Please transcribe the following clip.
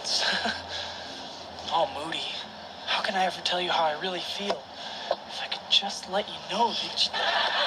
thoughts. All moody. How can I ever tell you how I really feel? If I could just let you know that